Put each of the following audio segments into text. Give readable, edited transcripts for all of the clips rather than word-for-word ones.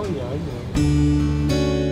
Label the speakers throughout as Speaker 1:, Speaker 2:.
Speaker 1: yeah, I know.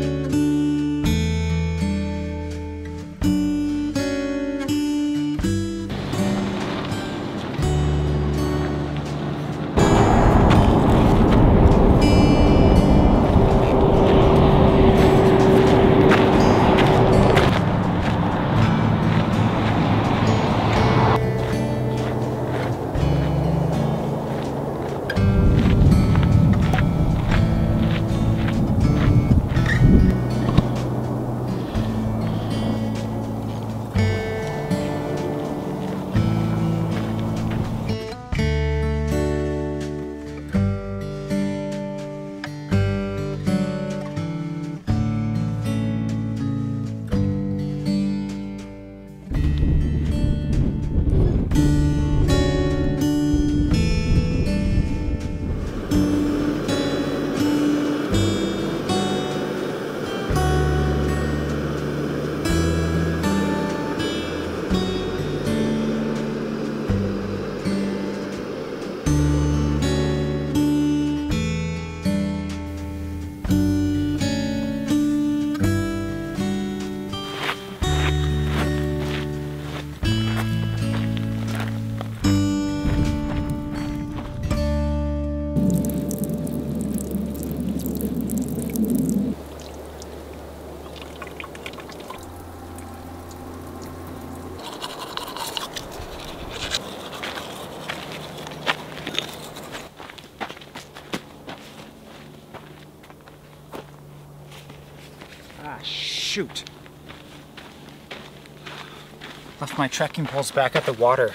Speaker 2: Ah, shoot. Left my trekking poles back at the water.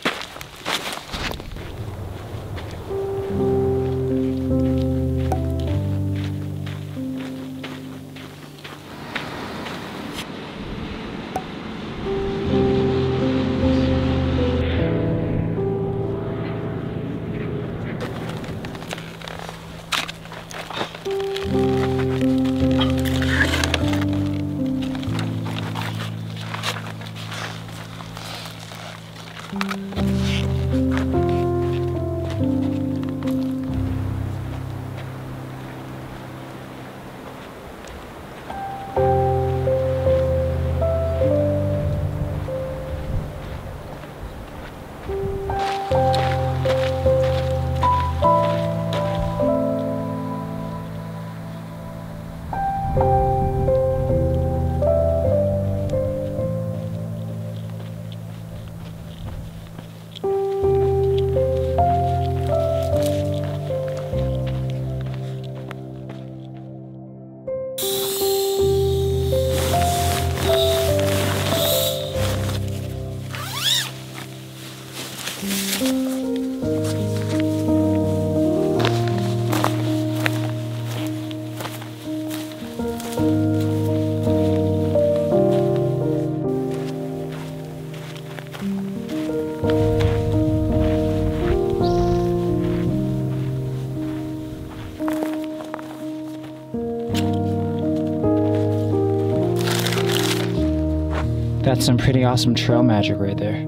Speaker 2: That's some pretty awesome trail magic right there.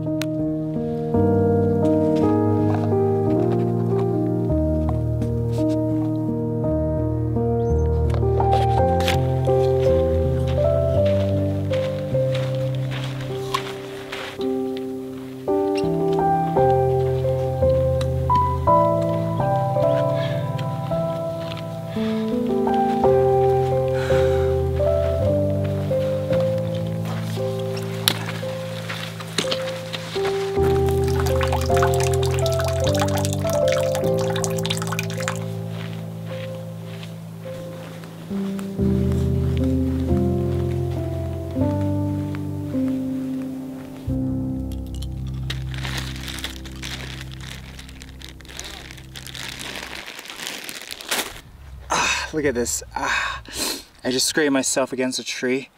Speaker 2: Look at this. I just scraped myself against a tree.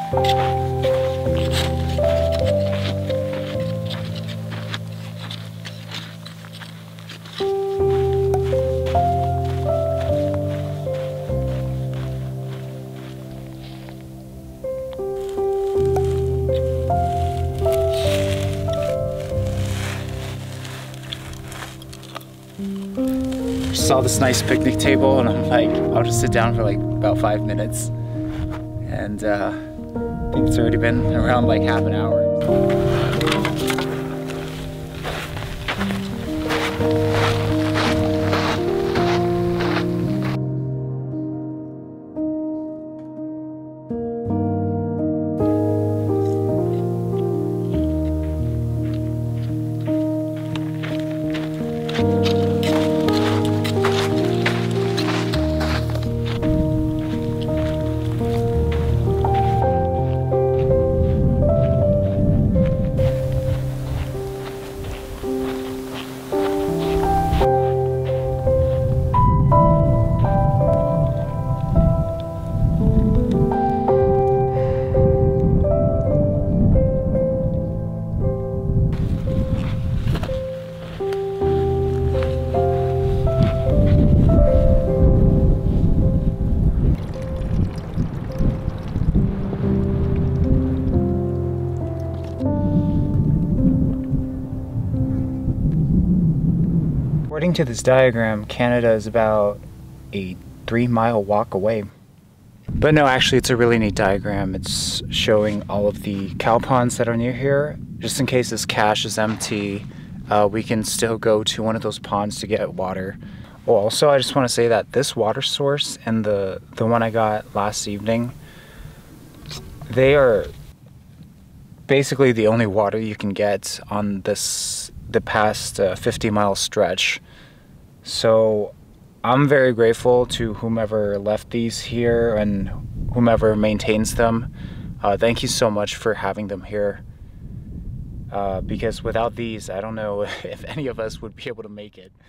Speaker 2: Saw this nice picnic table and I'm like, I'll just sit down for like about 5 minutes. And I think it's already been around like half an hour. According to this diagram, Canada is about a 3-mile walk away. But no, actually it's a really neat diagram. It's showing all of the cow ponds that are near here. Just in case this cache is empty, we can still go to one of those ponds to get water. Oh, also, I just want to say that this water source and the one I got last evening, they are basically the only water you can get on the past 50-mile stretch. So I'm very grateful to whomever left these here and whomever maintains them. Thank you so much for having them here. Because without these, I don't know if any of us would be able to make it.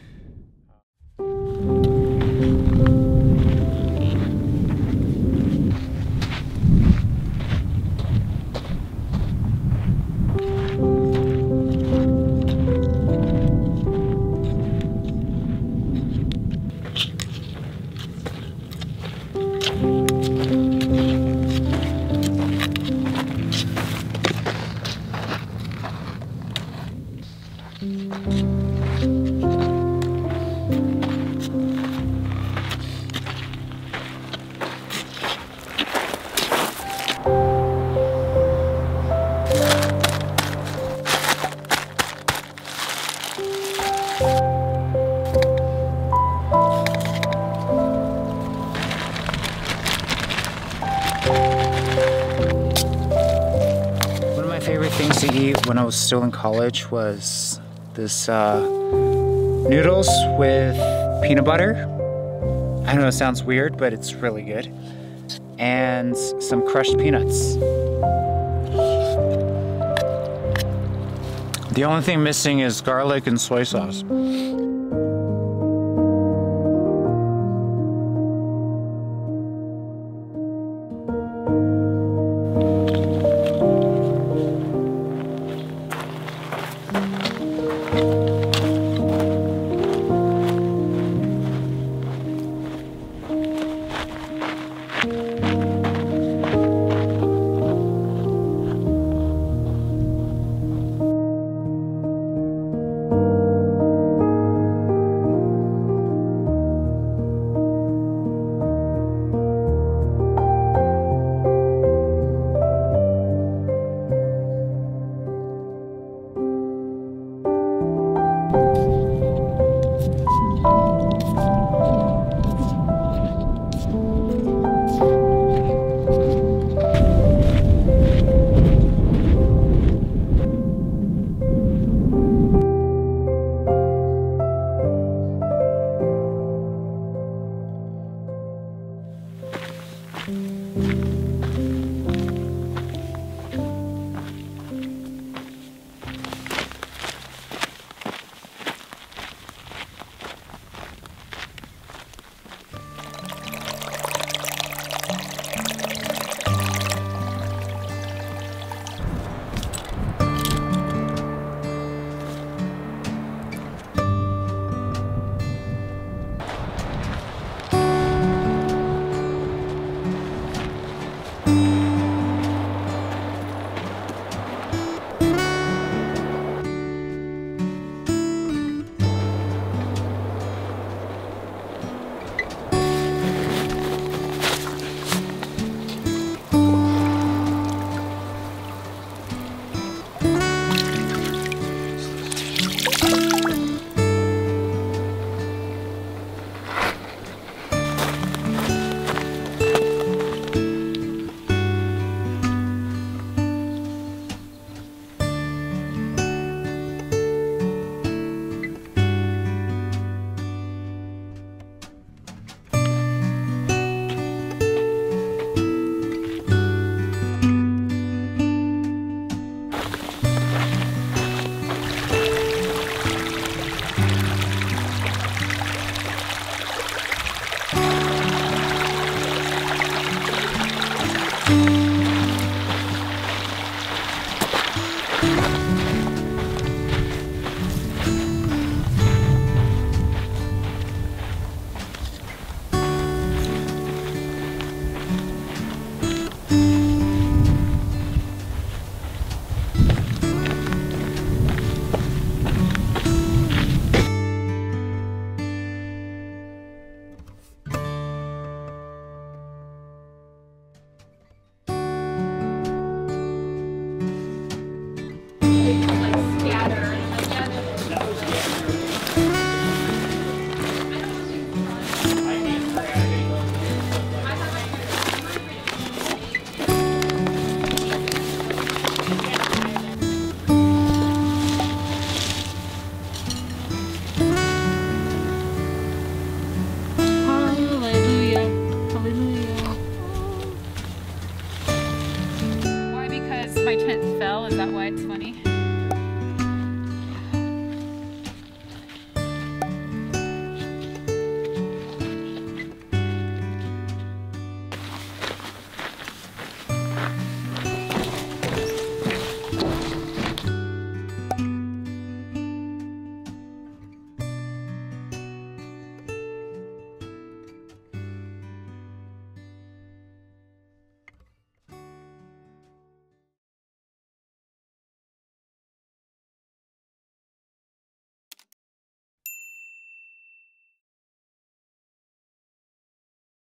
Speaker 2: Favorite things to eat when I was still in college was this noodles with peanut butter. I know it sounds weird, but it's really good. And some crushed peanuts. The only thing missing is garlic and soy sauce.